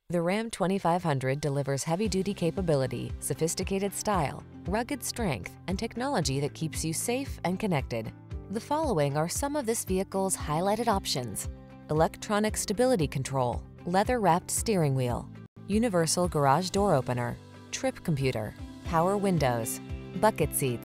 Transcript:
The Ram 2500 delivers heavy-duty capability, sophisticated style, rugged strength, and technology that keeps you safe and connected. The following are some of this vehicle's highlighted options: electronic stability control, leather-wrapped steering wheel, universal garage door opener, trip computer, power windows, bucket seats,